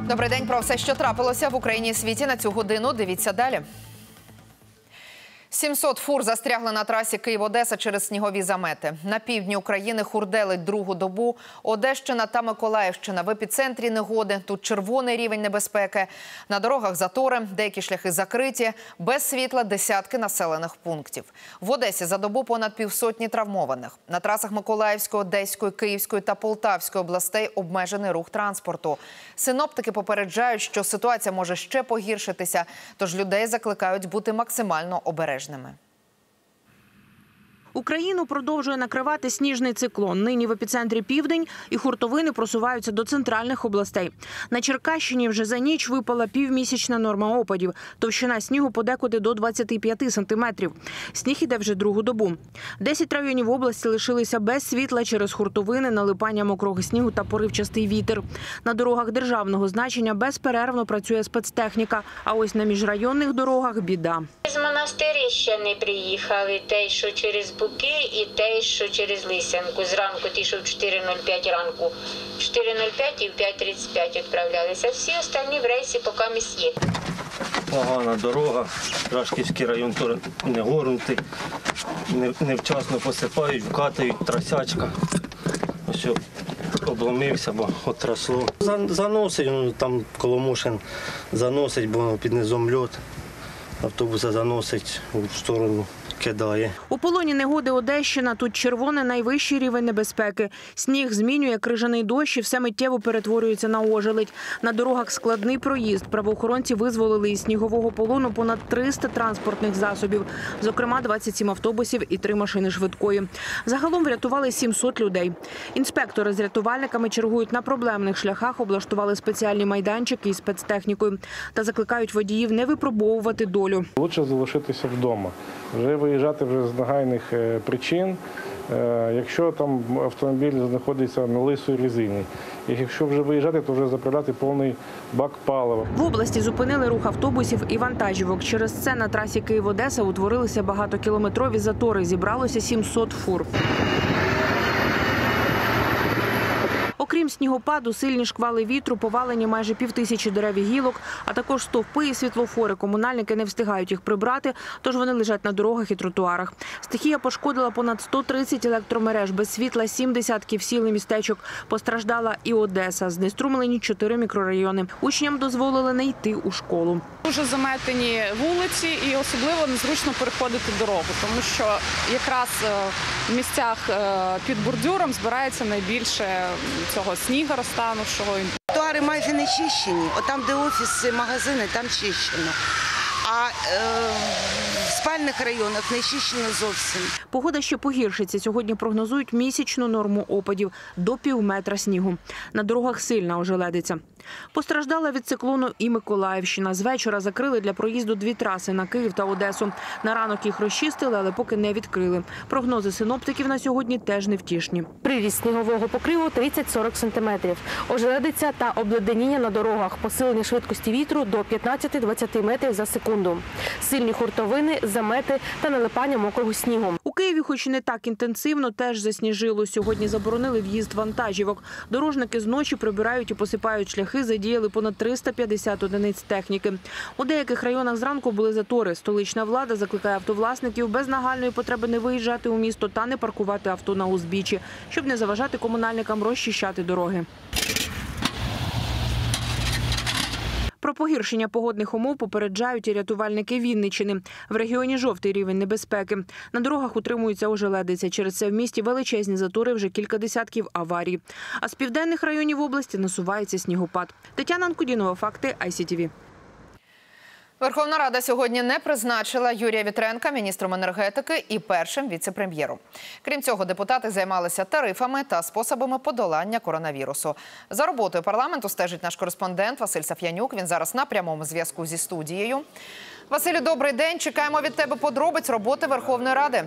Добрий день. Про все, що трапилося в Україні і світі на цю годину. Дивіться далі. 700 фур застрягли на трасі Київ-Одеса через снігові замети. На півдні України хурделить другу добу. Одещина та Миколаївщина в епіцентрі негоди. Тут червоний рівень небезпеки. На дорогах затори, деякі шляхи закриті. Без світла десятки населених пунктів. В Одесі за добу понад півсотні травмованих. На трасах Миколаївської, Одеської, Київської та Полтавської областей обмежений рух транспорту. Синоптики попереджають, що ситуація може ще погіршитися, тож людей закликають бути максимально обережними. Україну продовжує накривати сніжний циклон. Нині в епіцентрі південь і хуртовини просуваються до центральних областей. На Черкащині вже за ніч випала півмісячна норма опадів. Товщина снігу подекуди до 25 сантиметрів. Сніг іде вже другу добу. 10 районів області лишилися без світла через хуртовини, налипання мокрого снігу та поривчастий вітер. На дорогах державного значення безперервно працює спецтехніка, а ось на міжрайонних дорогах – біда. З монастиря ще не приїхали, те, що через Буки і те, що через Лисянку. Зранку ті, що в 4:05 ранку. В 4:05 і в 5:35 відправлялися. Всі остальні в рейсі поки місць є. Погана дорога, Рашківський район не горнутий, невчасно посипають, вкатають, тросячка. Ось обломився, бо отрасло. Заносить, там коло Мошин заносить, бо під низом льод. Автобуса заносить в сторону, кидає. У полоні негоди Одещина. Тут червоний найвищий рівень небезпеки. Сніг змінює крижаний дощ і все миттєво перетворюється на ожеледь. На дорогах складний проїзд. Правоохоронці визволили із снігового полону понад 300 транспортних засобів. Зокрема, 27 автобусів і 3 машини швидкої. Загалом врятували 700 людей. Інспектори з рятувальниками чергують на проблемних шляхах, облаштували спеціальні майданчики із спецтехнікою та закликають водіїв не випробовувати долю. Лучше залишитися вдома, вже виїжджати з нагальних причин, якщо там автомобіль знаходиться на лисій резині. І якщо вже виїжджати, то вже заправляти повний бак палива. В області зупинили рух автобусів і вантажівок. Через це на трасі Київ-Одеса утворилися багатокілометрові затори. Зібралося 700 фур. Окрім снігопаду, сильні шквали вітру, повалені майже 5000 дерев і гілок, а також стовпи і світлофори. Комунальники не встигають їх прибрати, тож вони лежать на дорогах і тротуарах. Стихія пошкодила понад 130 електромереж, без світла 7 десятків сіл і містечок. Постраждала і Одеса. Знеструмлені 4 мікрорайони. Учням дозволили не йти у школу. Дуже заметені вулиці і особливо незручно переходити дорогу, тому що якраз в місцях під бордюром збирається найбільше цього снігу розтанувшого. Тротуари майже не чищені, отам, де офіси, магазини, там чищено. А в спальних районах не чищено зовсім. Погода ще погіршиться. Сьогодні прогнозують місячну норму опадів – до півметра снігу. На дорогах сильна ожеледиця. Постраждала від циклону і Миколаївщина. З вечора закрили для проїзду 2 траси на Київ та Одесу. На ранок їх розчистили, але поки не відкрили. Прогнози синоптиків на сьогодні теж невтішні. Приріст снігового покриву 30-40 сантиметрів. Ожеледиця та обледеніння на дорогах. Посилення швидкості вітру до 15-20 метрів за секунду. Сильні хуртовини, замети та налипання мокрого снігу. У Києві, хоч і не так інтенсивно, теж засніжило. Сьогодні заборонили в'їзд вантажівок. Дорожники зночі прибирають і посипають шляхи, задіяли понад 350 одиниць техніки. У деяких районах зранку були затори. Столична влада закликає автовласників без нагальної потреби не виїжджати у місто та не паркувати авто на узбіччі, щоб не заважати комунальникам розчищати дороги. Про погіршення погодних умов попереджають і рятувальники Вінниччини. В регіоні жовтий рівень небезпеки. На дорогах утримується ожеледиця. Через це в місті величезні затори, вже кілька десятків аварій. А з південних районів області насувається снігопад. Тетяна Анкудінова, факти ICTV. Верховна Рада сьогодні не призначила Юрія Вітренка міністром енергетики і першим віце-прем'єром. Крім цього, депутати займалися тарифами та способами подолання коронавірусу. За роботою парламенту стежить наш кореспондент Василь Саф'янюк. Він зараз на прямому зв'язку зі студією. Василю, добрий день. Чекаємо від тебе подробиць роботи Верховної Ради.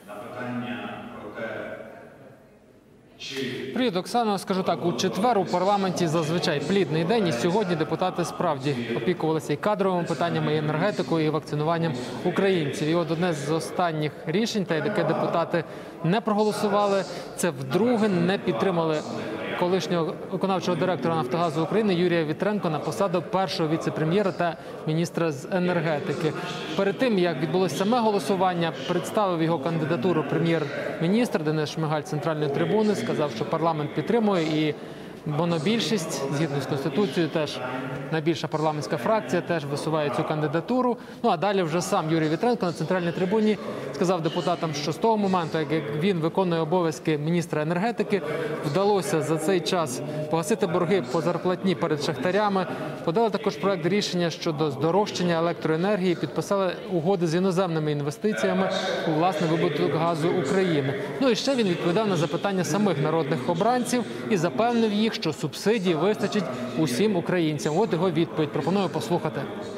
Привіт, Оксано. Скажу так, у четвер у парламенті зазвичай плідний день, і сьогодні депутати справді опікувалися і кадровими питаннями, і енергетикою, і вакцинуванням українців. І от одне з останніх рішень, та яке депутати не проголосували, це вдруге не підтримали колишнього виконавчого директора «Нафтогазу України» Юрія Вітренка на посаду першого віце-прем'єра та міністра з енергетики. Перед тим, як відбулося саме голосування, представив його кандидатуру прем'єр-міністр Денис Шмигаль з центральної трибуни, сказав, що парламент підтримує і монобільшість, згідно з Конституцією, теж найбільша парламентська фракція теж висуває цю кандидатуру. Ну а далі вже сам Юрій Вітренко на центральній трибуні сказав депутатам, що з того моменту, як він виконує обов'язки міністра енергетики, вдалося за цей час погасити борги по зарплатні перед шахтарями. Подали також проект рішення щодо здорожчання електроенергії, підписали угоди з іноземними інвестиціями у власний видобуток газу України. Ну і ще він відповідав на запитання самих народних обранців і запевнив їх, що субсидій вистачить усім українцям. От його відповідь. Пропоную послухати.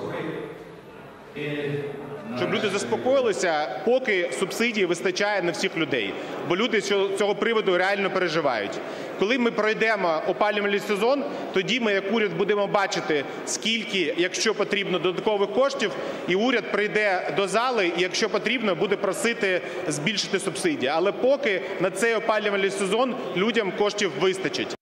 Щоб люди заспокоїлися, поки субсидії вистачає на всіх людей. Бо люди з цього приводу реально переживають. Коли ми пройдемо опалювальний сезон, тоді ми, як уряд, будемо бачити, скільки, якщо потрібно, додаткових коштів, і уряд прийде до зали, і, якщо потрібно, буде просити збільшити субсидії. Але поки на цей опалювальний сезон людям коштів вистачить.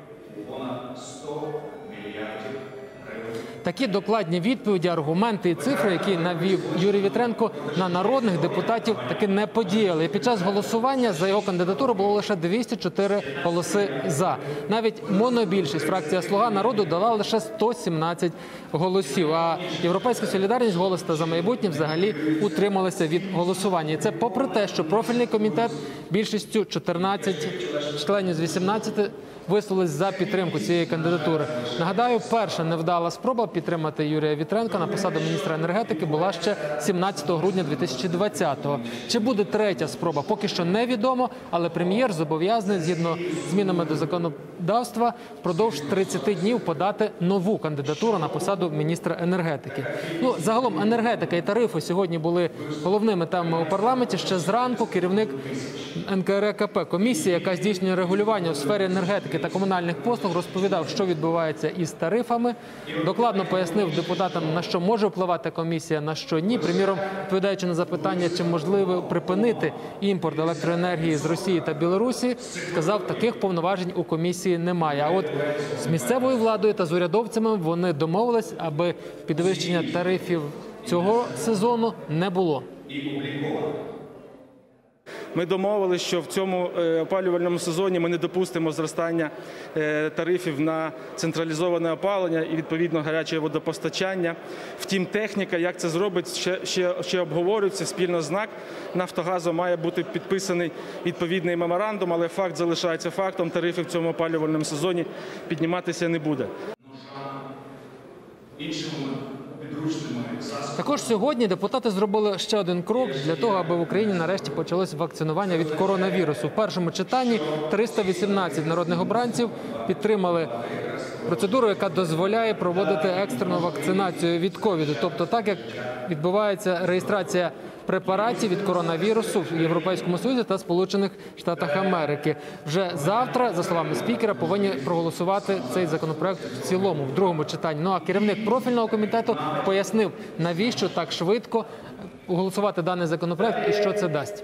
Такі докладні відповіді, аргументи і цифри, які навів Юрій Вітренко, на народних депутатів таки не подіяли. І під час голосування за його кандидатуру було лише 204 голоси «за». Навіть монобільшість, фракція «Слуга народу», дала лише 117 голосів. А «Європейська солідарність», «Голос» та «За майбутнє» взагалі утрималися від голосування. І це попри те, що профільний комітет більшістю 14 членів з 18 висловились за підтримку цієї кандидатури. Нагадаю, перша невдала спроба підтримати Юрія Вітренка на посаду міністра енергетики була ще 17 грудня 2020-го. Чи буде третя спроба, поки що невідомо, але прем'єр зобов'язаний, згідно з змінами до законодавства, впродовж 30 днів подати нову кандидатуру на посаду міністра енергетики. Ну, загалом енергетика і тарифи сьогодні були головними темами у парламенті. Ще зранку керівник НКРЕКП, комісія, яка здійснює регулювання у сфері енергетики та комунальних послуг, розповідав, що відбувається із тарифами. Докладно пояснив депутатам, на що може впливати комісія, на що ні. Приміром, відповідаючи на запитання, чи можливо припинити імпорт електроенергії з Росії та Білорусі, сказав, таких повноважень у комісії немає. А от з місцевою владою та з урядовцями вони домовились, аби підвищення тарифів цього сезону не було. Ми домовилися, що в цьому опалювальному сезоні ми не допустимо зростання тарифів на централізоване опалення і, відповідно, гаряче водопостачання. Втім, техніка, як це зробить, ще обговорюється. Спільно з НАК «Нафтогазом» має бути підписаний відповідний меморандум, але факт залишається фактом, тарифи в цьому опалювальному сезоні підніматися не буде. Також сьогодні депутати зробили ще один крок для того, аби в Україні нарешті почалось вакцинування від коронавірусу. В першому читанні 318 народних обранців підтримали процедуру, яка дозволяє проводити екстрену вакцинацію від ковіду. Тобто так, як відбувається реєстрація препаратів від коронавірусу в Європейському Союзі та Сполучених Штатах Америки. Вже завтра, за словами спікера, повинні проголосувати цей законопроект в цілому, в другому читанні. Ну а керівник профільного комітету пояснив, навіщо так швидко голосувати даний законопроект і що це дасть.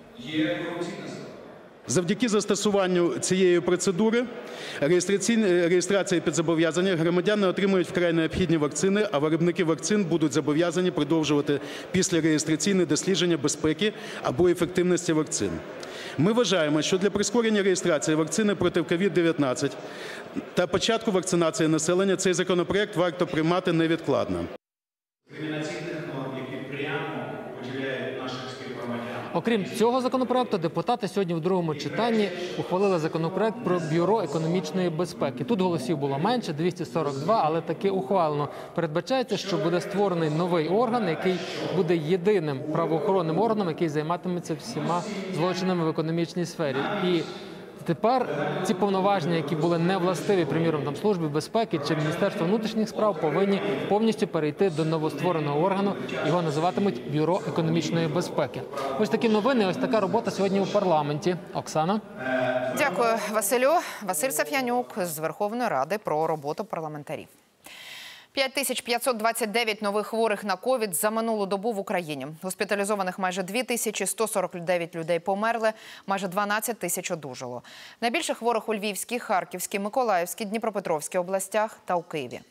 Завдяки застосуванню цієї процедури реєстрації під зобов'язання громадяни отримують вкрай необхідні вакцини, а виробники вакцин будуть зобов'язані продовжувати післяреєстраційне дослідження безпеки або ефективності вакцин. Ми вважаємо, що для прискорення реєстрації вакцини проти COVID-19 та початку вакцинації населення цей законопроект варто приймати невідкладно. Окрім цього законопроекту, депутати сьогодні в другому читанні ухвалили законопроект про Бюро економічної безпеки. Тут голосів було менше, 242, але таки ухвалено. Передбачається, що буде створений новий орган, який буде єдиним правоохоронним органом, який займатиметься всіма злочинами в економічній сфері. І тепер ці повноваження, які були невластиві, приміром, там, Службі безпеки чи Міністерства внутрішніх справ, повинні повністю перейти до новоствореного органу. Його називатимуть Бюро економічної безпеки. Ось такі новини, ось така робота сьогодні у парламенті. Оксана. Дякую, Василю. Василь Саф'янюк з Верховної Ради про роботу парламентарів. 5529 нових хворих на ковід за минулу добу в Україні. Госпіталізованих майже 2149 людей померли, майже 12 тисяч одужало. Найбільше хворих у Львівській, Харківській, Миколаївській, Дніпропетровській областях та у Києві.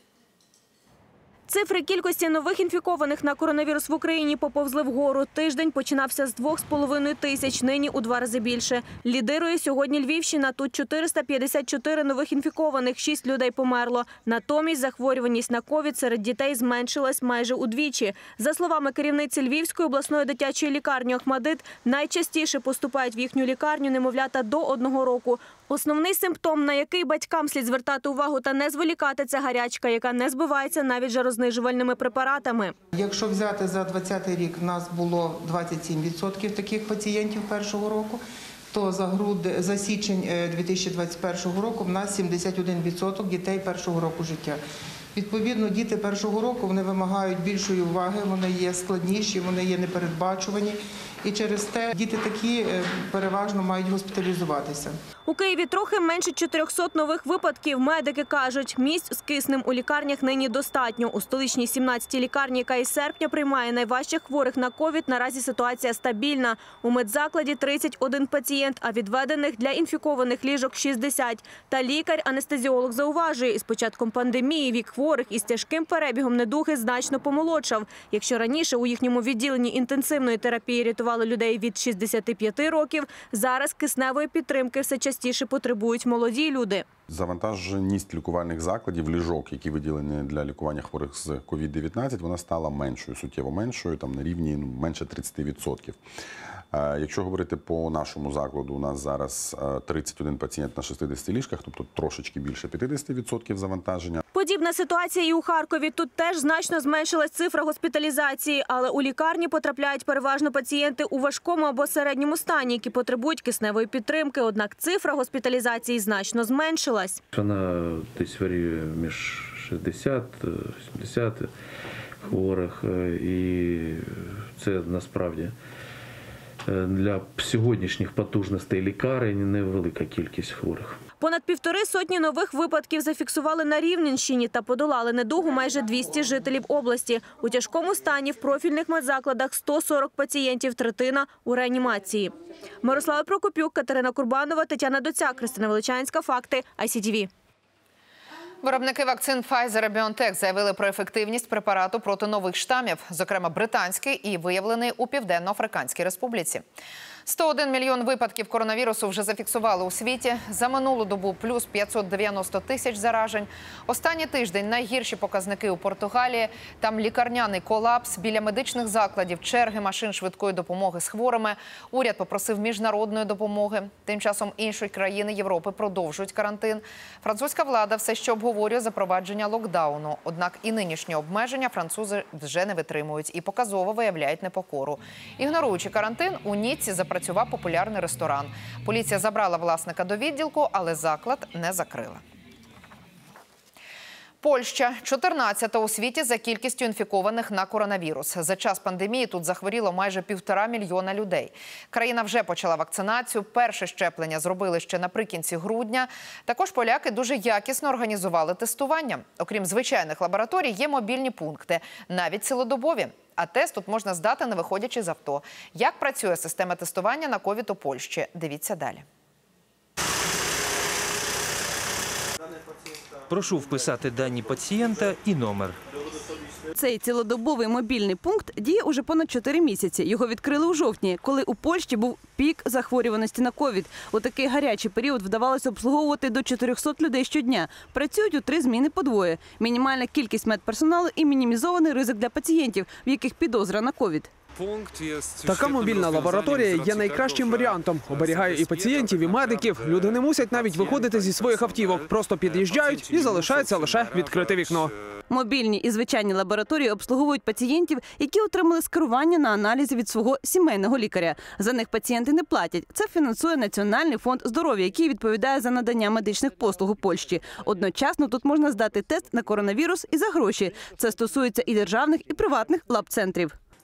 Цифри кількості нових інфікованих на коронавірус в Україні поповзли вгору. Тиждень починався з 2,5 тисяч, нині у 2 рази більше. Лідирує сьогодні Львівщина. Тут 454 нових інфікованих, 6 людей померло. Натомість захворюваність на ковід серед дітей зменшилась майже удвічі. За словами керівниці Львівської обласної дитячої лікарні «Охмадит», найчастіше поступають в їхню лікарню немовлята до 1 року. Основний симптом, на який батькам слід звертати увагу та не зволікати – це гарячка, яка не збивається навіть жарознижувальними препаратами. Якщо взяти за 2020 рік, в нас було 27% таких пацієнтів першого року, то за січень 2021 року в нас 71% дітей першого року життя. Відповідно, діти першого року вони вимагають більшої уваги, вони є складніші, вони є непередбачувані. І через те діти такі переважно мають госпіталізуватися. У Києві трохи менше 400 нових випадків. Медики кажуть, місць з киснем у лікарнях нині достатньо. У столичній 17-й лікарні, яка із серпня приймає найважчих хворих на ковід, наразі ситуація стабільна. У медзакладі 31 пацієнт, а відведених для інфікованих ліжок 60. Та лікар-анестезіолог зауважує, із початком пандемії вік хворих із тяжким перебігом недуги значно помолодшав. Якщо раніше у їхньому відділенні інтенсивної терапії рятували людей від 65 років, зараз кисневої підтримки все частіше потребують молоді люди. Завантаженість лікувальних закладів, ліжок, які виділені для лікування хворих з COVID-19, вона стала меншою, суттєво меншою, там на рівні менше 30%. Якщо говорити по нашому закладу, у нас зараз 31 пацієнт на 60 ліжках, тобто трошечки більше 50% завантаження. Подібна ситуація і у Харкові. Тут теж значно зменшилась цифра госпіталізації, але у лікарні потрапляють переважно пацієнти у важкому або середньому стані, які потребують кисневої підтримки. Однак цифра госпіталізації значно зменшилась. Вона десь варіює між 60-70 хворих, і це насправді для сьогоднішніх потужностей лікарень невелика кількість хворих. Понад 1,5 сотні нових випадків зафіксували на Рівненщині та подолали недугу майже 200 жителів області. У тяжкому стані в профільних медзакладах 140 пацієнтів, третина у реанімації. Мирослава Прокопюк, Катерина Курбанова, Тетяна Доцяк, Христина Величанська, Факти, ICTV. Виробники вакцин Pfizer-BioNTech заявили про ефективність препарату проти нових штамів, зокрема британський і виявлений у Південно-Африканській Республіці. 101 мільйон випадків коронавірусу вже зафіксували у світі. За минулу добу плюс 590 тисяч заражень. Останній тиждень найгірші показники у Португалії. Там лікарняний колапс, біля медичних закладів черги машин швидкої допомоги з хворими. Уряд попросив міжнародної допомоги. Тим часом інші країни Європи продовжують карантин. Французька влада все ще обговорює запровадження локдауну. Однак і нинішні обмеження французи вже не витримують і показово виявляють непокору. Ігноруючи карантин, у Ніцці запрацював популярний ресторан. Поліція забрала власника до відділку, але заклад не закрила. Польща – 14-та у світі за кількістю інфікованих на коронавірус. За час пандемії тут захворіло майже 1,5 мільйона людей. Країна вже почала вакцинацію. Перше щеплення зробили ще наприкінці грудня. Також поляки дуже якісно організували тестування. Окрім звичайних лабораторій, є мобільні пункти, навіть цілодобові. А тест тут можна здати, не виходячи з авто. Як працює система тестування на ковід у Польщі? Дивіться далі. Прошу вписати дані пацієнта і номер. Цей цілодобовий мобільний пункт діє уже понад 4 місяці. Його відкрили у жовтні, коли у Польщі був пік захворюваності на ковід. У такий гарячий період вдавалося обслуговувати до 400 людей щодня. Працюють у 3 зміни по двоє. Мінімальна кількість медперсоналу і мінімізований ризик для пацієнтів, в яких підозра на ковід. Така мобільна лабораторія є найкращим варіантом. Оберігає і пацієнтів, і медиків. Люди не мусять навіть виходити зі своїх автівок. Просто під'їжджають і залишається лише відкрите вікно. Мобільні і звичайні лабораторії обслуговують пацієнтів, які отримали скерування на аналізи від свого сімейного лікаря. За них пацієнти не платять. Це фінансує Національний фонд здоров'я, який відповідає за надання медичних послуг у Польщі. Одночасно тут можна здати тест на коронавірус і за гроші. Це стосується і державних, і приватних лаб-центрів.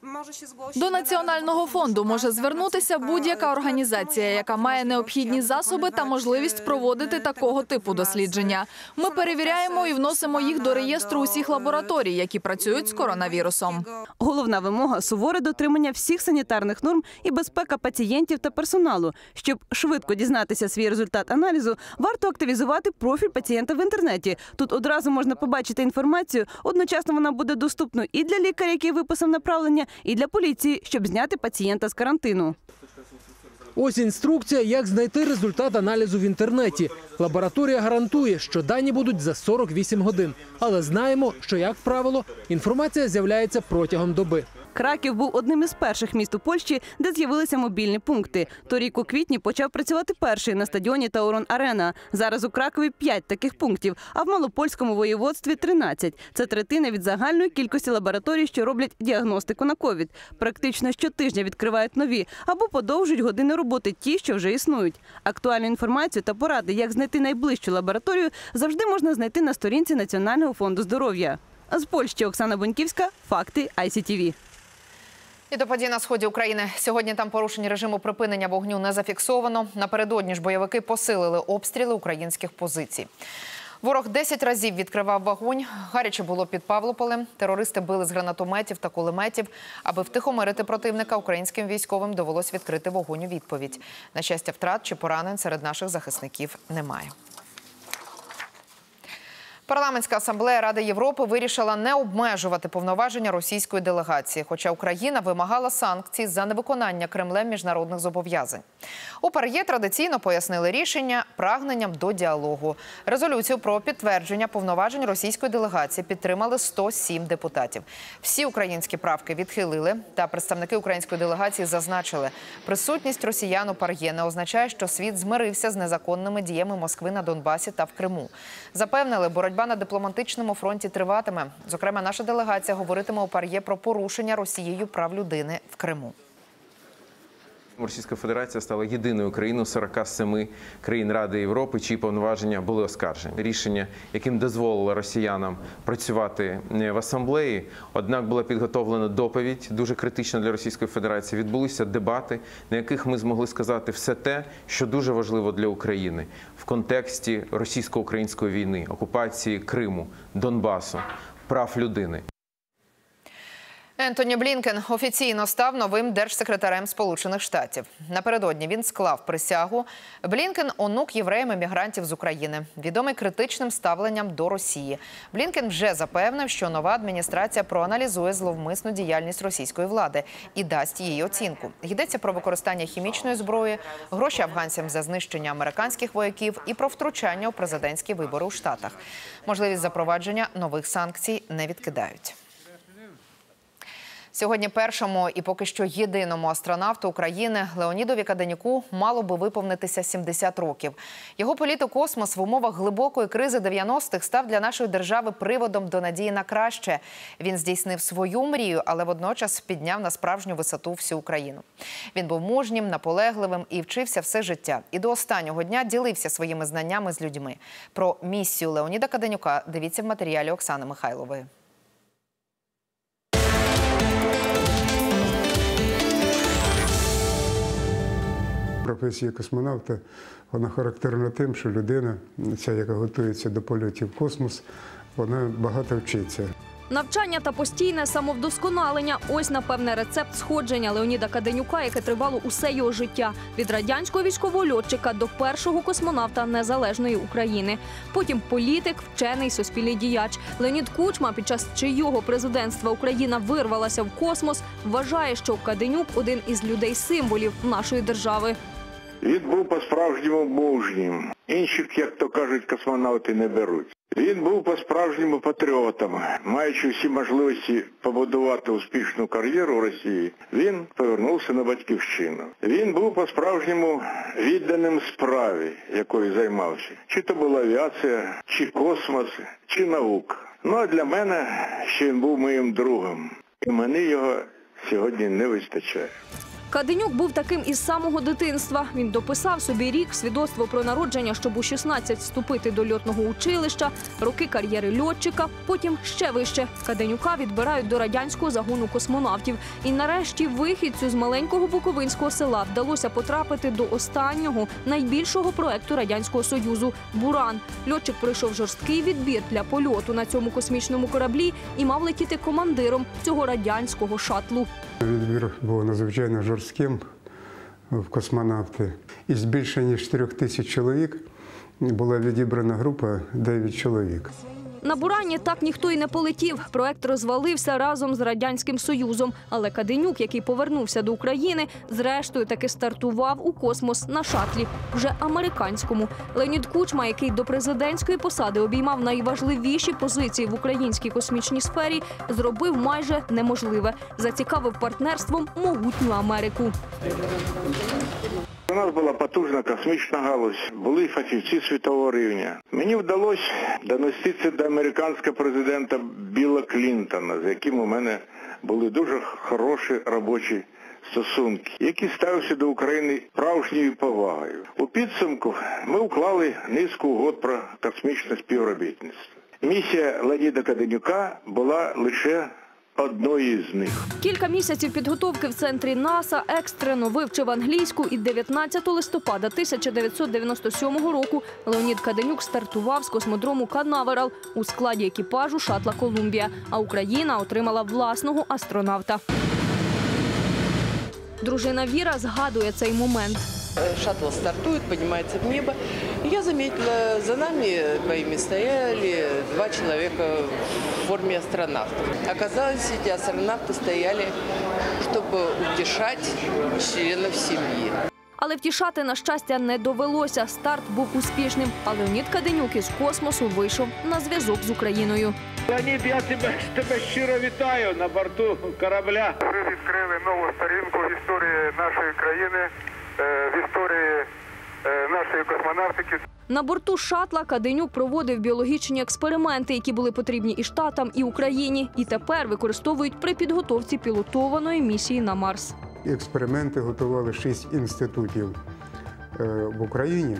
До Національного фонду може звернутися будь-яка організація, яка має необхідні засоби та можливість проводити такого типу дослідження. Ми перевіряємо і вносимо їх до реєстру усіх лабораторій, які працюють з коронавірусом. Головна вимога – суворе дотримання всіх санітарних норм і безпека пацієнтів та персоналу. Щоб швидко дізнатися свій результат аналізу, варто активізувати профіль пацієнта в інтернеті. Тут одразу можна побачити інформацію, одночасно вона буде доступною і для лікаря, який виписав направлення, і для поліції, щоб зняти пацієнта з карантину. Ось інструкція, як знайти результат аналізу в інтернеті. Лабораторія гарантує, що дані будуть за 48 годин. Але знаємо, що, як правило, інформація з'являється протягом доби. Краків був одним із перших міст у Польщі, де з'явилися мобільні пункти. Торік у квітні почав працювати перший на стадіоні Таурон-Арена. Зараз у Кракові 5 таких пунктів, а в Малопольському воєводстві – 13. Це третина від загальної кількості лабораторій, що роблять діагностику на ковід. Практично щотижня відкривають нові або подовжують години роботи ті, що вже існують. Актуальну інформацію та поради, як знайти найближчу лабораторію, завжди можна знайти на сторінці Національного фонду здоров'я. З Польщі Оксана Боньківська, Факти, ICTV. І до подій на сході України. Сьогодні там порушень режиму припинення вогню не зафіксовано. Напередодні ж бойовики посилили обстріли українських позицій. Ворог 10 разів відкривав вогонь. Гаряче було під Павлополем. Терористи били з гранатометів та кулеметів. Аби втихомирити противника, українським військовим довелось відкрити вогонь у відповідь. На щастя, втрат чи поранень серед наших захисників немає. Парламентська асамблея Ради Європи вирішила не обмежувати повноваження російської делегації, хоча Україна вимагала санкцій за невиконання Кремлем міжнародних зобов'язань. У ПАРЄ традиційно пояснили рішення прагненням до діалогу. Резолюцію про підтвердження повноважень російської делегації підтримали 107 депутатів. Всі українські правки відхилили, та представники української делегації зазначили, присутність росіян у ПАРЄ не означає, що світ змирився з незаконними діями Москви на Донбасі та в Криму. Запевнили, боротьба на дипломатичному фронті триватиме. Зокрема, наша делегація говоритиме у ПАРЄ про порушення Росією прав людини в Криму. Російська Федерація стала єдиною країною з 47 країн Ради Європи, чиї повноваження були оскаржені. Рішення, яким дозволило росіянам працювати в асамблеї, однак була підготовлена доповідь, дуже критична для Російської Федерації. Відбулися дебати, на яких ми змогли сказати все те, що дуже важливо для України в контексті російсько-української війни, окупації Криму, Донбасу, прав людини. Ентоні Блінкен офіційно став новим держсекретарем Сполучених Штатів. Напередодні він склав присягу. Блінкен – онук євреїв-емігрантів з України, відомий критичним ставленням до Росії. Блінкен вже запевнив, що нова адміністрація проаналізує зловмисну діяльність російської влади і дасть їй оцінку. Йдеться про використання хімічної зброї, гроші афганцям за знищення американських вояків і про втручання у президентські вибори у Штатах. Можливість запровадження нових санкцій не відкидають. Сьогодні першому і поки що єдиному астронавту України Леонідові Каденюку мало би виповнитися 70 років. Його політ у космос в умовах глибокої кризи 90-х став для нашої держави приводом до надії на краще. Він здійснив свою мрію, але водночас підняв на справжню висоту всю Україну. Він був мужнім, наполегливим і вчився все життя. І до останнього дня ділився своїми знаннями з людьми. Про місію Леоніда Каденюка дивіться в матеріалі Оксани Михайлової. Професія космонавта, вона характерна тим, що людина, ця, яка готується до польотів в космос, вона багато вчиться. Навчання та постійне самовдосконалення – ось, напевне, рецепт сходження Леоніда Каденюка, яке тривало усе його життя. Від радянського військового льотчика до першого космонавта незалежної України. Потім політик, вчений, суспільний діяч. Леонід Кучма, під час чийого президентства Україна вирвалася в космос, вважає, що Каденюк – один із людей-символів нашої держави. Він був по-справжньому мужнім. Інших, як то кажуть, космонавти не беруть. Він був по-справжньому патріотом. Маючи всі можливості побудувати успішну кар'єру в Росії, він повернувся на батьківщину. Він був по-справжньому відданим справі, якою займався. Чи то була авіація, чи космос, чи наука. Ну а для мене ще він був моїм другом. І мені його сьогодні не вистачає. Каденюк був таким із самого дитинства. Він дописав собі рік, свідоцтво про народження, щоб у 16 вступити до льотного училища, роки кар'єри льотчика, потім ще вище. Каденюка відбирають до радянського загону космонавтів. І нарешті вихідцю з маленького буковинського села вдалося потрапити до останнього, найбільшого проекту Радянського Союзу – «Буран». Льотчик пройшов жорсткий відбір для польоту на цьому космічному кораблі і мав летіти командиром цього радянського шатлу. Відбір був надзвичайно жорстким в космонавти. Із більше ніж 4000 чоловік була відібрана група 9 чоловік. На «Бурані» так ніхто і не полетів. Проект розвалився разом з Радянським Союзом. Але Каденюк, який повернувся до України, зрештою таки стартував у космос на шатлі, вже американському. Леонід Кучма, який до президентської посади обіймав найважливіші позиції в українській космічній сфері, зробив майже неможливе. Зацікавив партнерством могутню Америку. У нас була потужна космічна галузь, були фахівці світового рівня. Мені вдалося донести це до американського президента Білла Клінтона, з яким у мене були дуже хороші робочі стосунки, які ставився до України справжньою повагою. У підсумку ми уклали низку угод про космічне співробітництво. Місія Леоніда Каденюка була лише одної з них. Кілька місяців підготовки в центрі НАСА, екстрено вивчив англійську, і 19 листопада 1997 року Леонід Каденюк стартував з космодрому Канаверал у складі екіпажу шатла «Колумбія», а Україна отримала власного астронавта. Дружина Віра згадує цей момент. Шаттл стартует, поднимается в небо. И я заметила, за нами двоими стояли 2 человека в форме астронавтов. Оказалось, эти астронавты стояли, чтобы утешать членов семьи. Але втішати, на щастя, не довелося. Старт був успішним, а Леонід Каденюк із космосу вийшов на зв'язок з Україною. Леонід, я тебе щиро вітаю на борту корабля. Ви відкрили нову сторінку в історії нашої країни, в історії нашої космонавтики. На борту шатла Каденюк проводив біологічні експерименти, які були потрібні і Штатам, і Україні. І тепер використовують при підготовці пілотованої місії на Марс. Експерименти готували 6 інститутів в Україні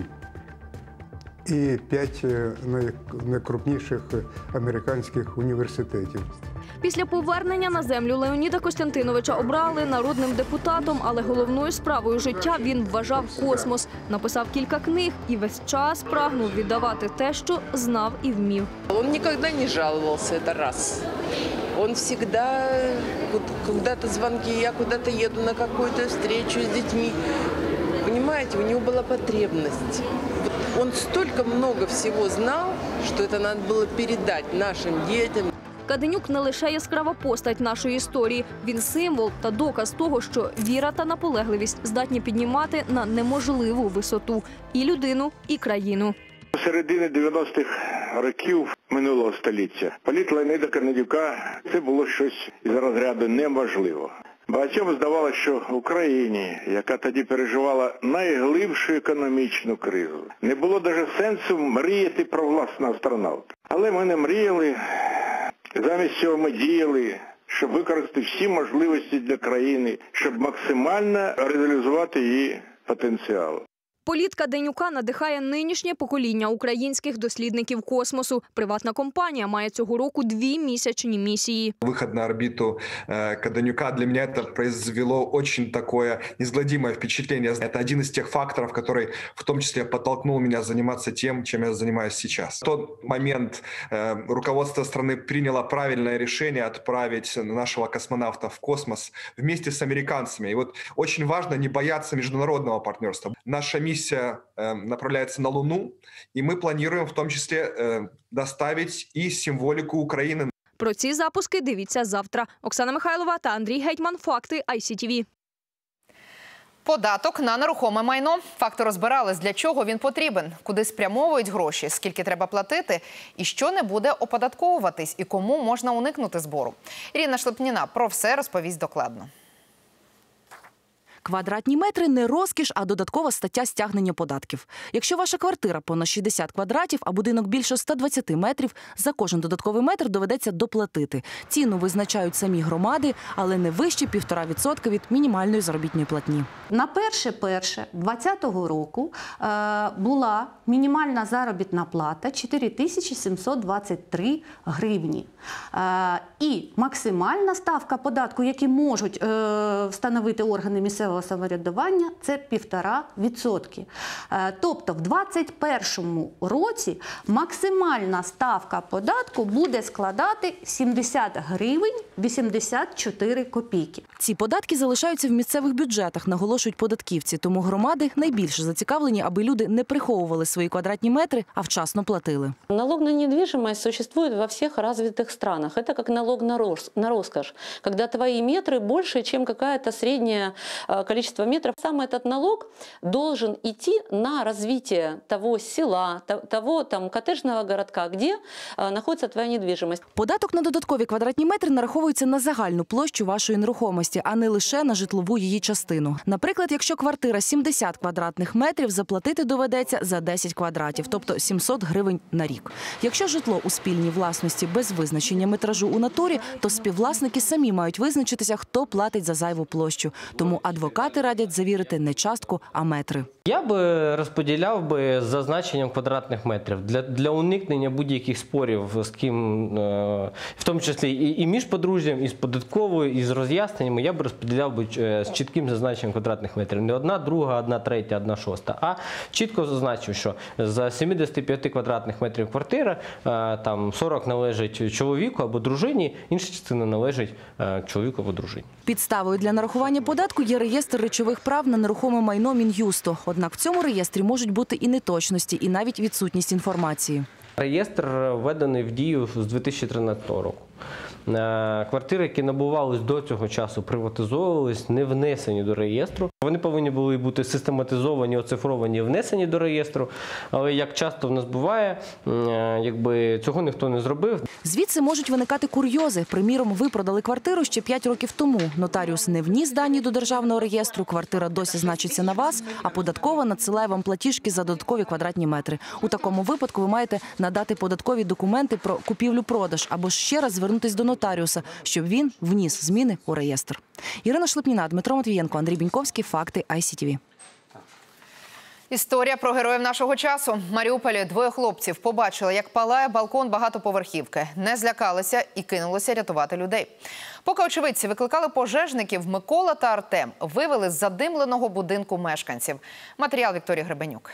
і 5 найкрупніших американських університетів. Після повернення на землю Леоніда Костянтиновича обрали народним депутатом, але головною справою життя він вважав космос. Написав кілька книг і весь час прагнув віддавати те, що знав і вмів. Он никогда не жаловался, это раз. Он всегда, когда-то звонки, я куда-то еду на какую-то встречу с детьми. Понимаете, у него была потребность. Он столько много всего знал, что это надо было передать нашим детям. Каденюк не лише яскрава постать нашої історії. Він символ та доказ того, що віра та наполегливість здатні піднімати на неможливу висоту і людину, і країну. У середині 90-х років минулого століття політ Леоніда Каденюка – це було щось із розряду неможливо. Багатьом здавалося, що в Україні, яка тоді переживала найглибшу економічну кризу, не було навіть сенсу мріяти про власного астронавта. Але ми не мріяли. Замість цього ми діяли, щоб використати всі можливості для країни, щоб максимально реалізувати її потенціал. Політ Каденюка надихає нинішнє покоління українських дослідників космосу. Приватна компанія має цього року 2-місячні місії. Выход на орбиту Каденюка для меня это произвело очень такое неизгладимое впечатление. Это один из тех факторов, который в том числе подтолкнул меня заниматься тем, чем я занимаюсь сейчас. В тот момент руководство страны приняло правильное решение отправить нашего космонавта в космос вместе с американцами. И вот очень важно не бояться международного партнерства. Наша миссия направляется на Луну, и мы планируем в том числе доставить и символику Украины. Про ці запуски дивіться завтра. Оксана Михайлова та Андрій Гетьман. Факти ICTV. Податок на нерухоме майно. Факти розбирались, для чого він потрібен, куди спрямовують гроші, скільки треба платити і що не буде оподатковуватись, і кому можна уникнути збору. Ірина Шлепніна про все розповість докладно. Квадратні метри – не розкіш, а додаткова стаття стягнення податків. Якщо ваша квартира понад 60 квадратів, а будинок більше 120 метрів, за кожен додатковий метр доведеться доплатити. Ціну визначають самі громади, але не вище 1,5% від мінімальної заробітної платні. На 1.1.2020 року була мінімальна заробітна плата 4723 гривні. І максимальна ставка податку, які можуть встановити органи місцевого самоврядування, це 1,5%. Тобто в 2021 році максимальна ставка податку буде складати 70 гривень 84 копійки. Ці податки залишаються в місцевих бюджетах, наголошують податківці. Тому громади найбільше зацікавлені, аби люди не приховували свої квадратні метри, а вчасно платили. Налог на недвижимость существует во всех развитых странах. Это как налог на роскошь, когда твои метры больше, чем какое-то среднее количество метров. Сам этот налог должен идти на развитие того села, того коттеджного городка, где находится твоя недвижимость. Податок на додаткові квадратні метри нараховується на загальну площу вашої нерухомості, а не лише на житлову її частину. Наприклад, якщо квартира 70 квадратних метрів, заплатити доведеться за 10 квадратів, тобто 700 гривень на рік. Якщо житло у спільній власності без визначення метражу у натурі, то співвласники самі мають визначитися, хто платить за зайву площу. Тому адвокати радять завірити не частку, а метри. Я би розподіляв би з зазначенням квадратних метрів для уникнення будь-яких спорів з ким, в тому числі і між подружжям, і з податковою, і з роз'ясненнями. Я би розподіляв би з чітким зазначенням квадратних метрів. Не одна друга, одна третя, одна шоста, а чітко зазначив, що за 75 квадратних метрів квартира, там 40 належить чоловіку або дружині, інша частина належить чоловіку або дружині. Підставою для нарахування податку є реєстр речових прав на нерухоме майно Мін'юсту. Однак в цьому реєстрі можуть бути і неточності, і навіть відсутність інформації. Реєстр введений в дію з 2013 року. Квартири, які набувались до цього часу, приватизовувались, не внесені до реєстру. Вони повинні були бути систематизовані, оцифровані і внесені до реєстру. Але, як часто в нас буває, цього ніхто не зробив. Звідси можуть виникати курйози. Приміром, ви продали квартиру ще 5 років тому. Нотаріус не вніс дані до державного реєстру, квартира досі значиться на вас, а податкова надсилає вам платіжки за додаткові квадратні метри. У такому випадку ви маєте надати податкові документи про купівлю-продаж або ще раз звернутися до нотаріуса, щоб він вніс зміни у реєстр. Ірина Шлепніна, Дмитро Матвієнко, Андрій Біньковський. Факти ICTV. Історія про героїв нашого часу. В Маріуполі двоє хлопців побачили, як палає балкон багатоповерхівки. Не злякалися і кинулися рятувати людей. Поки очевидці викликали пожежників, Микола та Артем вивели з задимленого будинку мешканців. Матеріал Вікторії Гребенюк.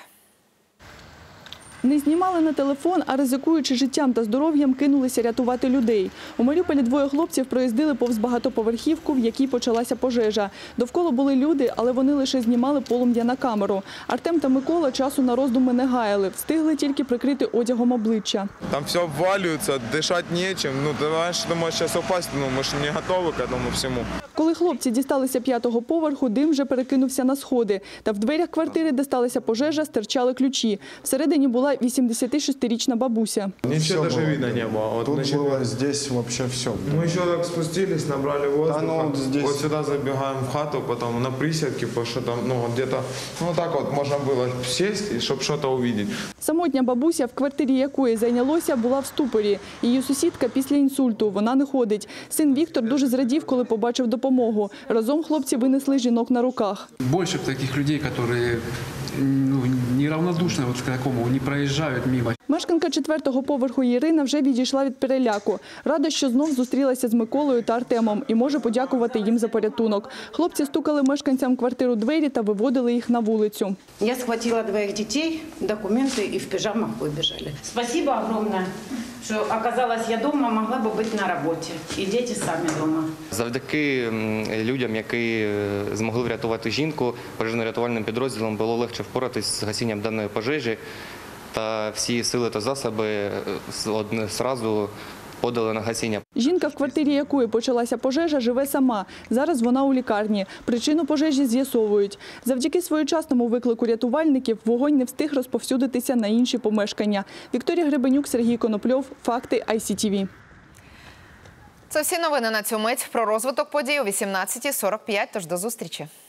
Не знімали на телефон, а ризикуючи життям та здоров'ям, кинулися рятувати людей. У Маріуполі двоє хлопців проїздили повз багатоповерхівку, в якій почалася пожежа. Довкола були люди, але вони лише знімали полум'я на камеру. Артем та Микола часу на роздуми не гаяли, встигли тільки прикрити одягом обличчя. Там все обвалюється, дишати нечим. Ти можеш зараз упасти, ми ж не готові к цьому всьому. Коли хлопці дісталися 5-го поверху, дим вже перекинувся на сходи. Та в дверях квартири, де сталася пожежа, стирчали ключі. Всередині була 86-річна бабуся. Нічого навіть видно не було. Тут було, здесь вообще все. Ми ще так спустились, набрали воздуха. Вот сюда забегаем в хату, потом на присядки, потому что там, где-то, так вот можно было сесть, чтобы что-то увидеть. Самотня бабуся, в квартирі якої зайнялося, була в ступорі. Її сусідка після інсульту, вона не ходить. Син Віктор дуже зрадів, коли побачив допомогу. Разом хлопці винесли жінок на руках. Більше таких людей, які неравнодушні к такому, не проїжджають мимо. Мешканка 4-го поверху Ірина вже відійшла від переляку. Рада, що знов зустрілася з Миколою та Артемом і може подякувати їм за порятунок. Хлопці стукали мешканцям квартиру двері та виводили їх на вулицю. Я схватила двоих детей, документы и в пижамах выбежали. Спасибо огромное, що оказалась я дома, могла би бути на роботі. І діти самі дома. Завдяки людям, які змогли врятувати жінку, пожежно-рятувальним підрозділом було легше впоратись з гасінням даної пожежі. Та всі сили та засоби одразу подали на гасіння. Жінка, в квартирі якої почалася пожежа, живе сама. Зараз вона у лікарні. Причину пожежі з'ясовують. Завдяки своєчасному виклику рятувальників вогонь не встиг розповсюдитися на інші помешкання. Вікторія Гребенюк, Сергій Конопльов. Факти ICTV. Це всі новини на цю мить. Про розвиток подій о 18:45. Тож до зустрічі.